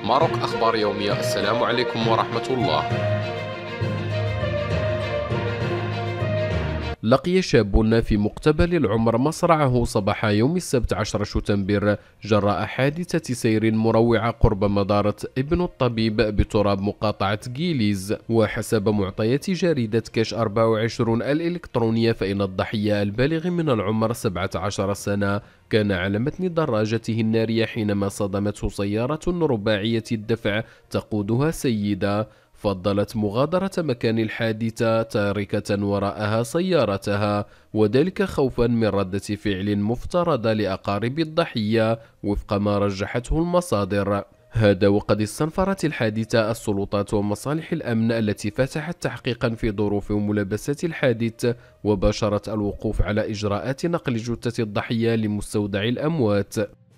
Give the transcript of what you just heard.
ماروك أخبار يومية. السلام عليكم ورحمة الله. لقي شاب في مقتبل العمر مصرعه صباح يوم السبت 10 شتنبر جراء حادثة سير مروعة قرب مدارة ابن الطبيب بتراب مقاطعة جيليز. وحسب معطيات جريدة كاش 24 الإلكترونية، فإن الضحية البالغ من العمر 17 سنة كان على متن دراجته النارية حينما صدمته سيارة رباعية الدفع تقودها سيدة، فضلت مغادرة مكان الحادثة تاركة وراءها سيارتها، وذلك خوفا من ردة فعل مفترضة لأقارب الضحية وفق ما رجحته المصادر. هذا وقد استنفرت الحادثة السلطات ومصالح الأمن التي فتحت تحقيقا في ظروف وملابسات الحادث، وباشرت الوقوف على إجراءات نقل جثة الضحية لمستودع الأموات.